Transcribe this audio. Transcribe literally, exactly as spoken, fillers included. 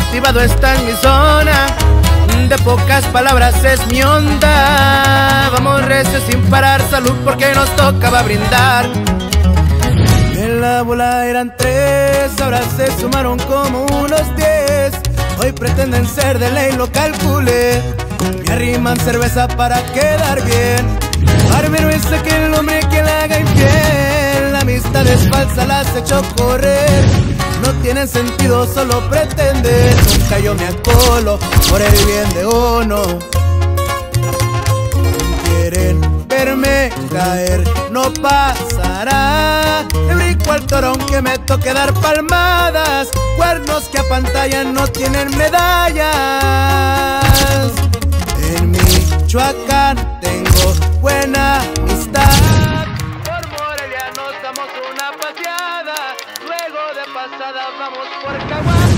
motivado está en mi zona, de pocas palabras es mi onda. Vamos recio sin parar, salud porque nos tocaba brindar. En la bola eran tres, ahora se sumaron como unos diez. Hoy pretenden ser de ley, lo calculé. Me arriman cerveza para quedar bien. Barbero dice que el hombre que la haga infiel, la amistad es falsa, las hecho correr. No tienen sentido, solo pretenden. Nunca yo me acolo por el bien de uno. Quieren verme caer, no pasará. Le brinco al toro aunque me toque dar palmadas. Cuernos que apantallan no tienen medallas. En Michoacán tengo buena amistad. Por Morelia nos damos una paseada. Luego de pasada vamos por Caguas.